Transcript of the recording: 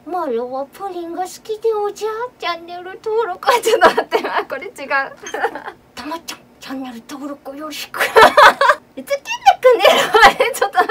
マロはプリンが好きでおじゃ。チャンネル登録はちょっと待って、これ違う。たまちゃん、チャンネル登録よろしく。いつきんなくねえ、ちょっと